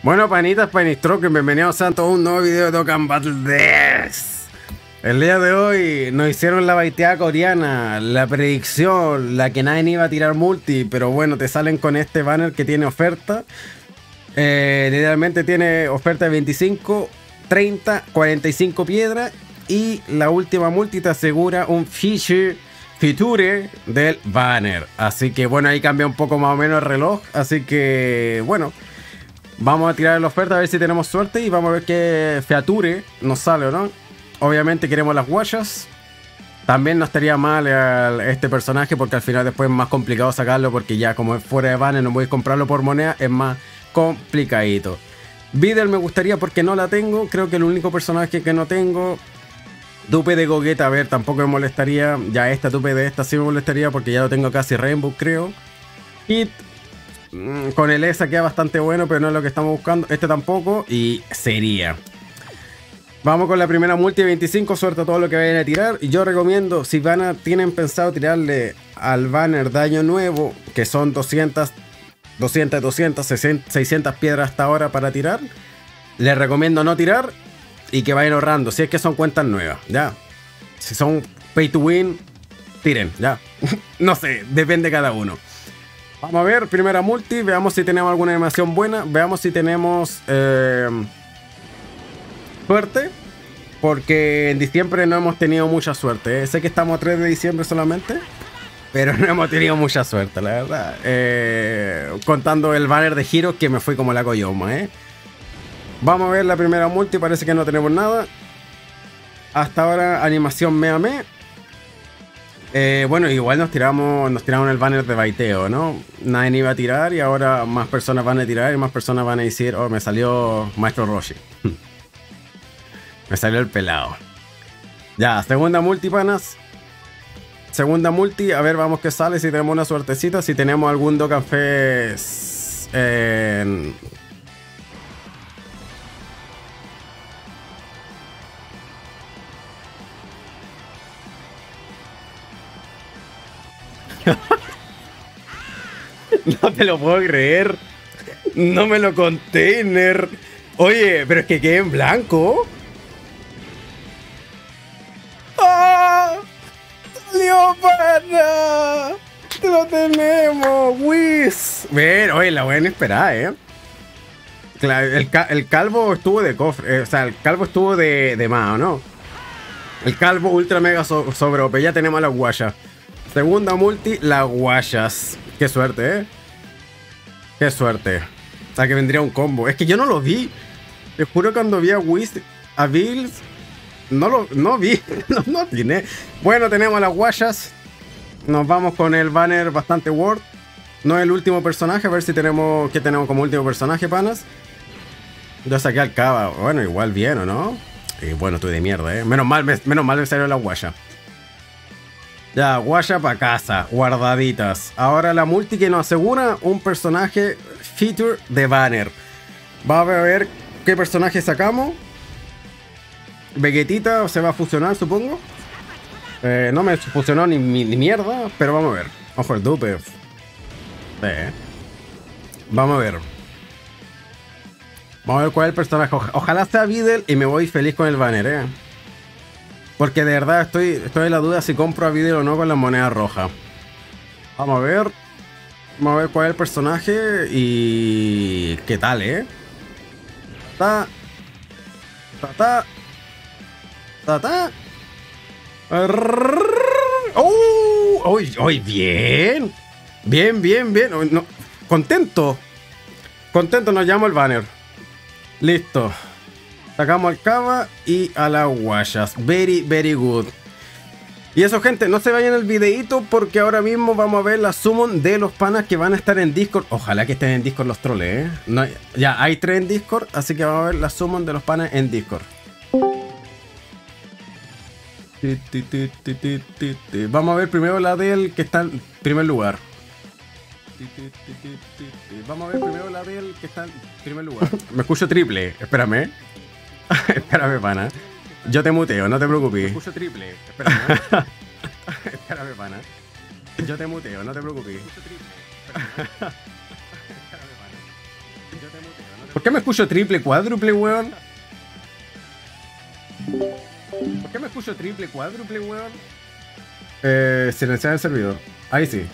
Bueno, panitas, panistroques, bienvenidos a todos a un nuevo video de Dokkan Battle Death. El día de hoy nos hicieron la baiteada coreana, la predicción, la que nadie iba a tirar multi, pero bueno, te salen con este banner que tiene oferta. Literalmente tiene oferta de 25, 30, 45 piedras y la última multi te asegura un feature del banner. Así que bueno, ahí cambia un poco más o menos el reloj, así que bueno. Vamos a tirar la oferta a ver si tenemos suerte y vamos a ver qué feature nos sale o no. Obviamente queremos las guayas. También no estaría mal este personaje porque al final después es más complicado sacarlo porque ya como es fuera de banner no voy a comprarlo por moneda, es más complicadito. Videl me gustaría porque no la tengo, creo que el único personaje que no tengo. Dupe de Gogeta, a ver, tampoco me molestaría. Ya esta dupe de esta sí me molestaría porque ya lo tengo casi Rainbow, creo. Hit. Con el ESA queda bastante bueno, pero no es lo que estamos buscando. Este tampoco. Y sería. Vamos con la primera multi de 25. Suerte a todo lo que vayan a tirar. Y yo recomiendo, si tienen pensado tirarle al banner de año nuevo, que son 200, 600 piedras hasta ahora para tirar, les recomiendo no tirar y que vayan ahorrando. Si es que son cuentas nuevas, ya. Si son pay to win, tiren, ya. No sé, depende de cada uno. Vamos a ver, primera multi, veamos si tenemos alguna animación buena, veamos si tenemos suerte, porque en diciembre no hemos tenido mucha suerte, Sé que estamos a 3 de diciembre solamente, pero no hemos tenido mucha suerte, la verdad. Contando el banner de Hero que me fui como la coyoma, Vamos a ver la primera multi, parece que no tenemos nada. Hasta ahora animación me. Bueno, igual nos tiraron el banner de baiteo, ¿no? Nadie iba a tirar y ahora más personas van a tirar y más personas van a decir, oh, me salió Maestro Roshi. Me salió el pelado. Ya, segunda multi, panas. Segunda multi, a ver, vamos qué sale, si tenemos una suertecita, si tenemos algún Dokkan Fest No te lo puedo creer. No me lo container. Oye, pero es que quedé en blanco. ¡Ah! ¡Salió, pana! ¡Lo tenemos! ¡Whis! Ven, oye, la buena esperada, Claro, el calvo estuvo de cofre. O sea, el calvo estuvo de mao, ¿no? El calvo ultra mega sobre OP. Ya tenemos a la guaya. Segunda multi, las guayas. Qué suerte, Qué suerte. O sea, que vendría un combo. Es que yo no lo vi. Te juro cuando vi a Whis, a Bills, no vi. no tiene. Bueno, tenemos a las guayas. Nos vamos con el banner bastante Word. No es el último personaje. A ver si tenemos. ¿Qué tenemos como último personaje, panas? Yo saqué al Cava. Bueno, igual bien, ¿o no? Y bueno, estoy de mierda, Menos mal me salió la guaya. Ya, guaya para casa, guardaditas. Ahora la multi que nos asegura un personaje feature de banner. Vamos a ver qué personaje sacamos. Vegetita se va a fusionar, supongo. No me fusionó ni mierda, pero vamos a ver. Ojo el dupe. Vamos a ver. Vamos a ver cuál es el personaje. Ojalá sea Videl y me voy feliz con el banner, Porque de verdad estoy en la duda si compro a Videl o no con la moneda roja. Vamos a ver. Vamos a ver cuál es el personaje y qué tal, Ta. ¡Oh! ¡Uy, bien! Bien. No, contento. Contento, nos llamo el banner. Listo. Sacamos al Cava y a las guayas. Very good. Y eso, gente, no se vayan el videito porque ahora mismo vamos a ver la summon de los panas que van a estar en Discord. Ojalá que estén en Discord los troles, No, ya hay 3 en Discord, así que vamos a ver la summon de los panas en Discord. Vamos a ver primero la del que está en primer lugar. Vamos a ver primero la del que está en primer lugar. Me escucho triple, espérame. Espérame, pana. Yo te muteo, no te preocupes. Me escucho triple, espérame. Espérame, pana. Yo te muteo, no te preocupes. ¿Por qué me escucho triple, cuádruple, weón? ¿Por qué me escucho triple, cuádruple, weón? Silenciar el servidor. Ahí sí.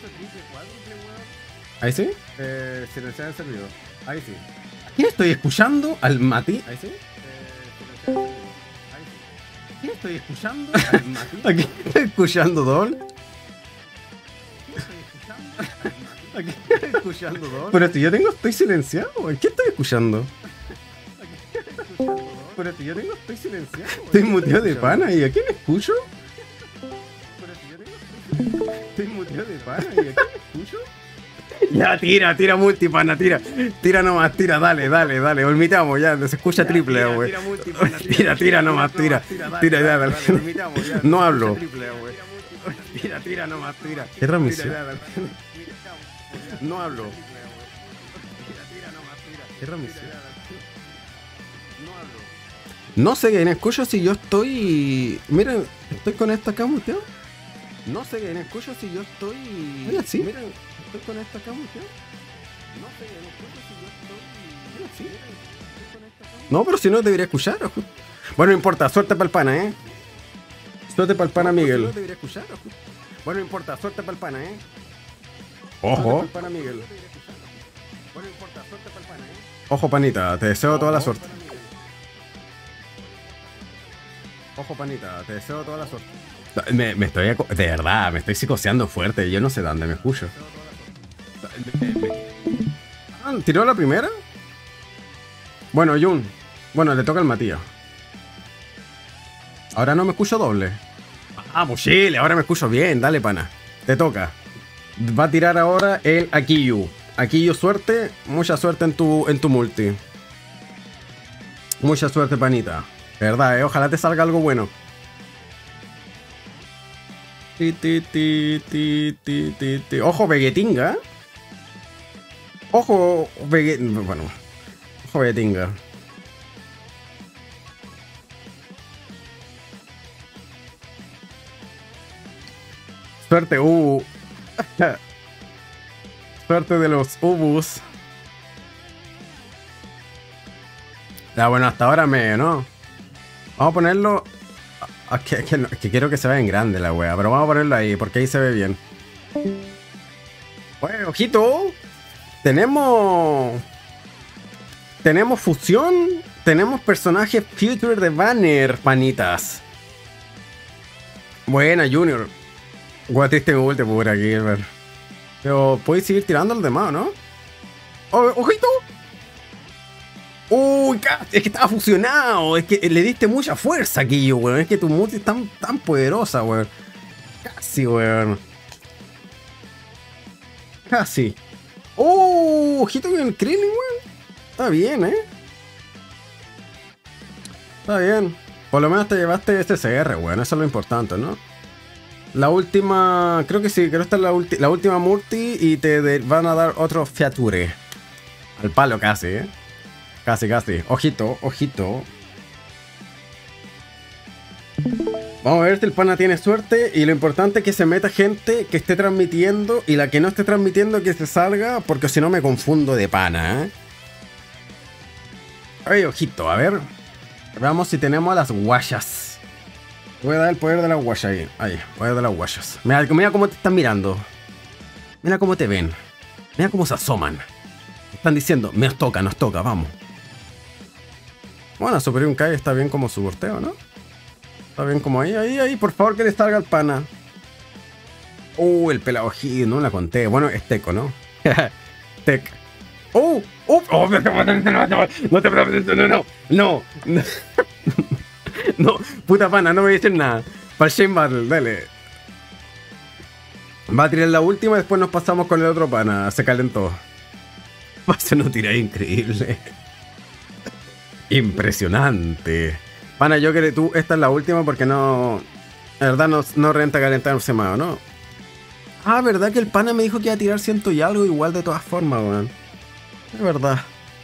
Ahí sí. Silenciar el servidor. Ahí sí. ¿A quién estoy escuchando? ¿Al Mati? Ahí sí. ¿A quién estoy escuchando? ¿Al Mati? ¿A quién estoy escuchando, Dol? ¿A quién estoy escuchando, Dol? Pero si yo estoy silenciado, ¿a qué estoy escuchando? Pero si yo estoy silenciado. Estoy muteado de pana, ¿y a quién escucho? Estoy muteado de pana, ¿y a quién escucho? Ya, tira multipana, tira nomás, dale, olmitamos, ya, se escucha triple, güey. Tira nomás, tira, ya, dale. No hablo. Tira nomás, tira. ¿Qué transmisión? No hablo. ¿Qué transmisión? No sé quién escucho si yo estoy... Miren, estoy con esta acá muteado. No sé quién escucho si yo estoy... Mira, sí. Miren, estoy con esta acá muteado. No sé quién escucho si yo estoy... Mira, sí. No, pero si no debería escuchar. Bueno, no importa, suerte para el pana, ¿eh? Suerte para el pana, Miguel. No debería escuchar. Bueno, no importa, suerte para el pana, ¿eh? Ojo. Pana, Miguel. Bueno, no importa, suerte para el pana, ¿eh? Ojo, panita, te deseo toda la suerte. Ojo, panita, te deseo toda la suerte. Me estoy... De verdad, me estoy psicoseando fuerte. Yo no sé dónde me escucho. ¿Tiró la primera? Bueno, Jun. Bueno, le toca al Matías. Ahora no me escucho doble. Ah, mochile, ahora me escucho bien. Dale, pana. Te toca. Va a tirar ahora el Akiyu. Akiyu, suerte. Mucha suerte en tu multi. Mucha suerte, panita. De verdad, ojalá te salga algo bueno. Ojo, Vegetinga. Ojo, Bueno, ojo, Vegetinga. Suerte, Suerte de los Ubus. Ya, bueno, hasta ahora ¿no? Vamos a ponerlo... Es que quiero que se vea en grande la wea, pero vamos a ponerlo ahí, porque ahí se ve bien. Bueno, ojito. Tenemos fusión. Tenemos personajes Future de Banner, panitas. Buena, Junior. Guatiste mi ulti por aquí, pero podéis seguir tirando a los demás, ¿no? ¡Ojito! Uy, es que estaba fusionado. Es que le diste mucha fuerza aquí, weón. Es que tu multi es tan poderosa, weón. Casi, weón. Casi. Ojito con el Krillin, weón. Está bien, Está bien. Por lo menos te llevaste este CR, weón. Eso es lo importante, ¿no? La última... Creo que sí. Creo que esta es la última multi. Y te van a dar otro Feature. Al palo casi, Casi. Ojito. Vamos a ver si el pana tiene suerte. Y lo importante es que se meta gente que esté transmitiendo. Y la que no esté transmitiendo que se salga. Porque si no me confundo de pana, Ay, ojito, a ver. Veamos si tenemos a las guayas. Voy a dar el poder de las guayas ahí. Ahí, poder de las guayas. Mira cómo te están mirando. Mira cómo te ven. Mira cómo se asoman. Están diciendo, nos toca, vamos. Bueno, Superior Kai está bien como su sorteo, ¿no? Está bien como ahí, por favor que le salga el pana. El pelado Gil, no la conté. Bueno, es Teco, ¿no? Tec. No. No, puta pana, no voy a decir nada. Para el Shane Battle, dale. Va a tirar la última y después nos pasamos con el otro pana. Se calentó. Va a ser una tirada increíble. Impresionante. Pana, yo creo que tú, esta es la última porque no... La verdad no renta calentarse más, ¿no? Ah, verdad que el pana me dijo que iba a tirar 100 y algo igual de todas formas, weón. Es verdad.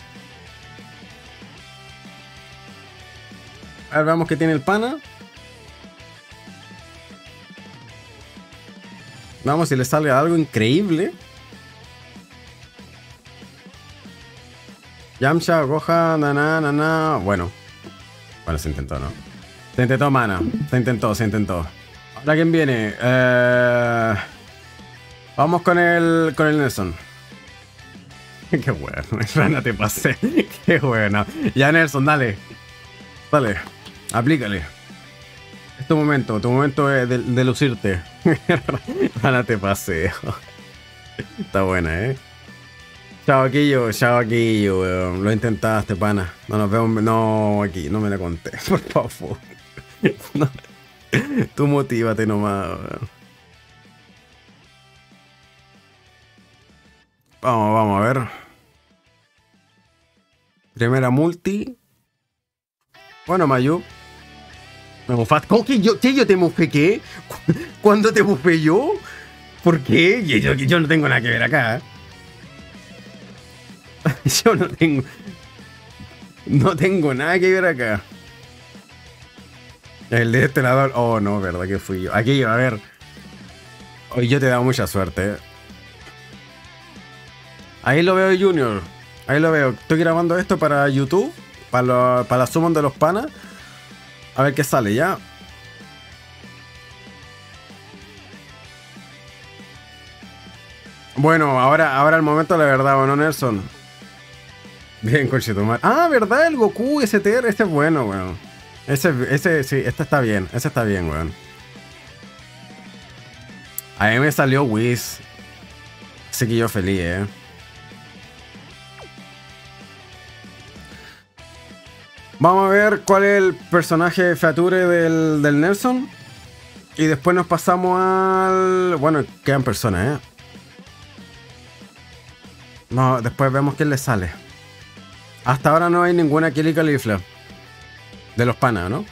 A ver, veamos qué tiene el pana. Vamos si le sale algo increíble. Yamcha, Gohan, na. Bueno, se intentó, ¿no? Se intentó, mana. Se intentó. Ahora, ¿quién viene? Vamos con el Nelson. Qué bueno, Rana, te pasé. Qué bueno. Ya, Nelson, dale. Aplícale. Es tu momento de lucirte. Rana, te paseo. Está buena, Chao, Aquillo, weón. Lo intentaste, pana. No nos vemos. No, aquí, no me la conté, por favor. No. Tú motívate nomás, weón. Vamos a ver. Primera multi. Bueno, Mayu. Me bufaste. ¿Cómo que yo? ¿Qué yo te bufé? ¿Qué? ¿Cuándo te bufé yo? ¿Por qué? Yo no tengo nada que ver acá. Yo no tengo nada que ver acá. El de este lado. Oh, no, verdad que fui yo. Aquí, a ver. Hoy yo te he dado mucha suerte. Ahí lo veo, Junior. Ahí lo veo. Estoy grabando esto para YouTube. Para la summon de los panas. A ver qué sale ya. Bueno, ahora el momento de la verdad, ¿o no, Nelson? Bien, conchetumar. Ah, ¿verdad? El Goku STR. Este es bueno, weón. Ese, sí, este está bien. Ese está bien, weón. A mí me salió Whis. Así que yo feliz, Vamos a ver cuál es el personaje feature del Nelson. Y después nos pasamos al... Bueno, quedan personas, No, después vemos quién le sale. Hasta ahora no hay ninguna Kelly Califla. De los panas, ¿no?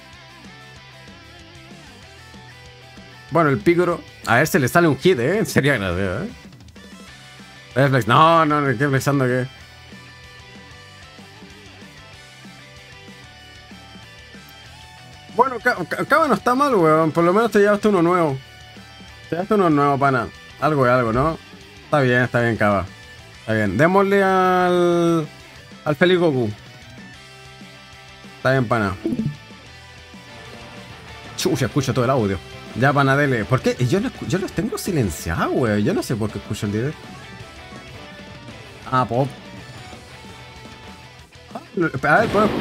Bueno, el Picoro. A ver si le sale un hit, Sería gracioso, Reflex. No, estoy pensando que... Bueno, Cava no está mal, weón. Por lo menos te llevaste uno nuevo. Pana. Algo de algo, ¿no? Está bien, Cava. Está bien. Démosle al Feliz Goku. Está bien, pana. Chucha, escucho todo el audio. Ya, pana, dele. ¿Por qué? Yo los tengo silenciados, weón. Yo no sé por qué escucho el directo. Ah, pop. A ver, pues.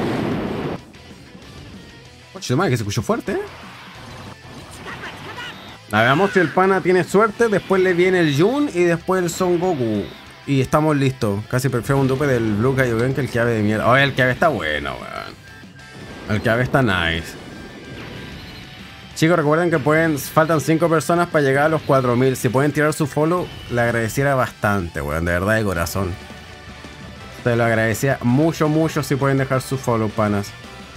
Oye, madre, que se escuchó fuerte, Veamos si el pana tiene suerte. Después le viene el Jun y después el Son Goku. Y estamos listos. Casi prefiero un dupe del Blue Kaioken que el Kiabe de mierda. Oye, el Kiabe está bueno, weón. El Kiabe está nice. Chicos, recuerden que faltan 5 personas para llegar a los 4000. Si pueden tirar su follow, le agradeciera bastante, weón. De verdad, de corazón. Te lo agradecía mucho si pueden dejar su follow, panas.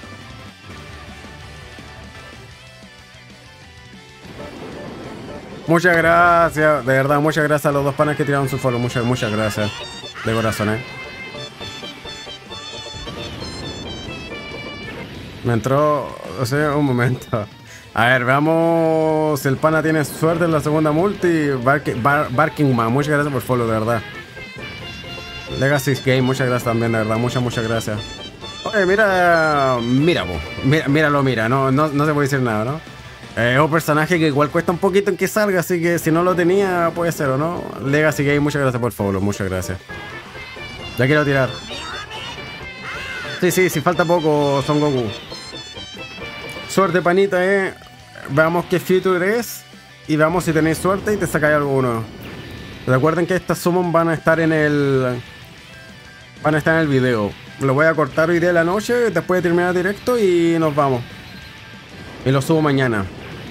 Muchas gracias, de verdad, muchas gracias a los dos panas que tiraron su follow. Muchas gracias. De corazón, Me entró, un momento. A ver, veamos si el pana tiene suerte en la segunda multi. Barking Man, muchas gracias por follow, de verdad. Legacy Game, muchas gracias también, de verdad, muchas gracias. Oye, míralo, no se puede decir nada, ¿no? Es un personaje que igual cuesta un poquito en que salga, así que si no lo tenía, puede ser, ¿o no? Legacy Game, muchas gracias por follow, muchas gracias. Ya quiero tirar. Sí, falta poco, Son Goku. Suerte, panita, Veamos qué feature es. Y veamos si tenéis suerte y te sacáis alguno. Recuerden que estas summon van a estar en el video. Lo voy a cortar hoy de la noche, después de terminar el directo, y nos vamos. Y lo subo mañana.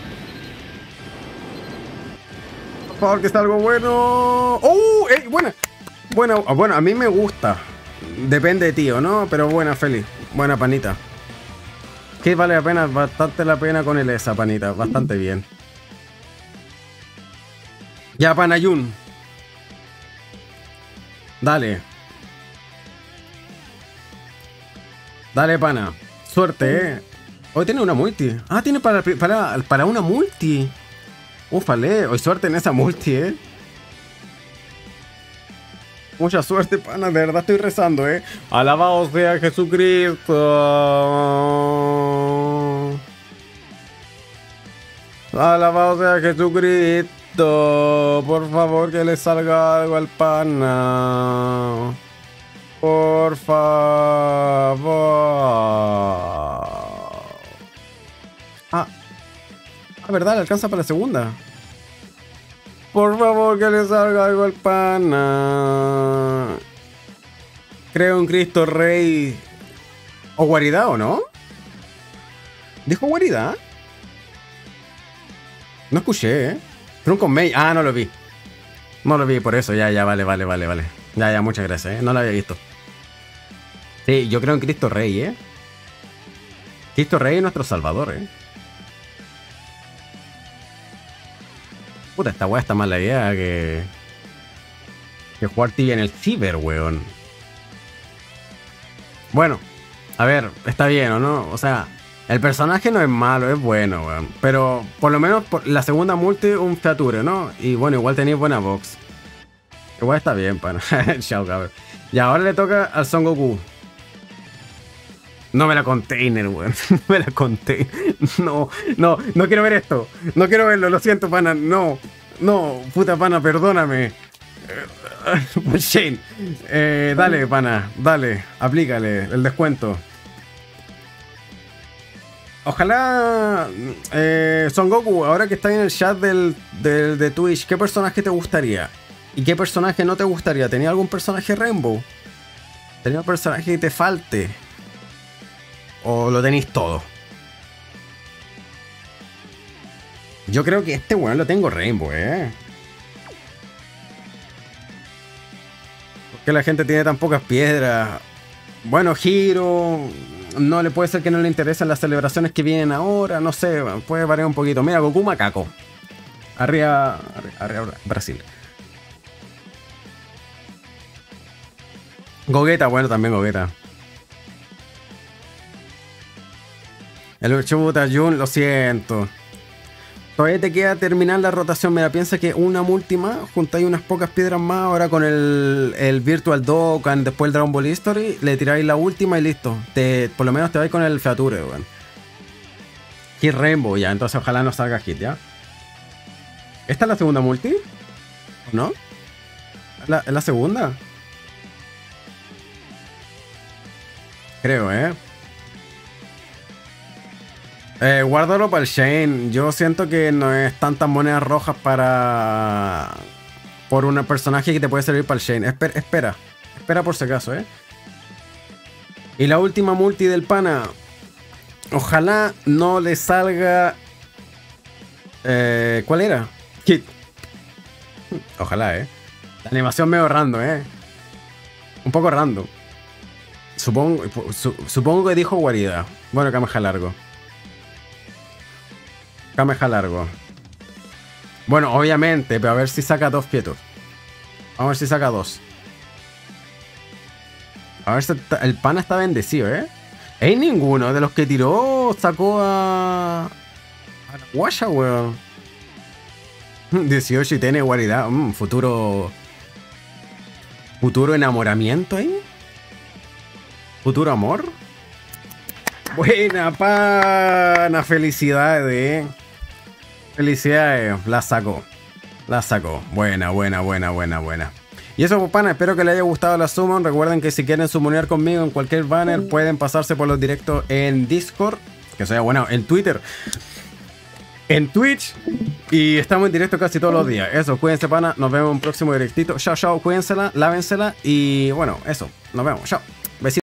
Por favor, que está algo bueno. ¡Oh! Buena. Bueno, a mí me gusta. Depende de ti, ¿o no? Pero buena, Feli. Buena, panita. Que vale la pena, bastante la pena con esa panita. Bastante bien. Ya, Panayun. Dale. Dale, pana. Suerte, Hoy tiene una multi. Ah, tiene para una multi. Ufale, hoy suerte en esa multi, Mucha suerte, pana, de verdad estoy rezando, Alabado sea Jesucristo. Alabado sea Jesucristo. Por favor, que le salga algo al pana. Por favor. ¿Verdad? Le alcanza para la segunda. Por favor, que le salga algo al pana. Creo en Cristo Rey. ¿O guaridad o no? ¿Dijo guaridad? No escuché, Trunco May. Ah, no lo vi. No lo vi, por eso. Ya, vale. Ya, muchas gracias, No lo había visto. Sí, yo creo en Cristo Rey, Cristo Rey es nuestro salvador, Puta, esta weá está más la idea que jugar tibia en el ciber, weón. Bueno, a ver, está bien, ¿o no? O sea, el personaje no es malo, es bueno, weón. Pero por lo menos por la segunda multi, un feature, ¿no? Y bueno, igual tenéis buena box. Igual está bien, pana. Chao, cabrón. Y ahora le toca al Son Goku. No me la container, weón. No me la container. No quiero ver esto. No quiero verlo, lo siento, pana. No, puta pana, perdóname. Shane. Dale, pana. Dale, aplícale el descuento. Ojalá Son Goku, ahora que está en el chat de Twitch, ¿qué personaje te gustaría? ¿Y qué personaje no te gustaría? ¿Tenía algún personaje Rainbow? ¿Tenía un personaje que te falte? ¿O lo tenéis todo? Yo creo que este weón lo tengo Rainbow, ¿Por qué la gente tiene tan pocas piedras? Bueno, Hiro... No le puede ser que no le interesen las celebraciones que vienen ahora. No sé, puede variar un poquito. Mira, Goku macaco. Arriba Brasil. Gogeta, bueno, también Gogeta. El chuta, Jun, lo siento. Todavía te queda terminar la rotación. Mira, piensa que una multi más, juntáis unas pocas piedras más. Ahora con el Virtual Dokkan, después el Dragon Ball History, le tiráis la última y listo. Por lo menos te vais con el Feature, weón. Hit Rainbow, ya. Entonces ojalá no salga Hit, ¿ya? ¿Esta es la segunda multi? ¿O no? ¿Es la segunda? Creo, guárdalo para el Shane. Yo siento que no es tantas monedas rojas para... Por un personaje que te puede servir para el Shane. Espera por si acaso, Y la última multi del pana. Ojalá no le salga... ¿Cuál era? Kit. Ojalá, La animación medio random, Un poco random. Supongo que dijo guarida. Bueno, Kameha largo. Kameha largo. Bueno, obviamente, pero a ver si saca dos quietos. Vamos a ver si saca dos. A ver si el pana está bendecido, Hay ninguno de los que tiró sacó a la guaya, weón. 18 y tiene guaridad. Futuro enamoramiento ahí. Futuro amor. Buena, pana. Felicidades, Felicidades. La sacó. Buena. Y eso, pues, pana, espero que les haya gustado la summon. Recuerden que si quieren summonear conmigo en cualquier banner, pueden pasarse por los directos en Discord, que sea bueno, en Twitter, en Twitch, y estamos en directo casi todos los días. Eso, cuídense, pana. Nos vemos en un próximo directito. Chao, cuídensela, lávensela. Y bueno, eso. Nos vemos. Chao. Besitos.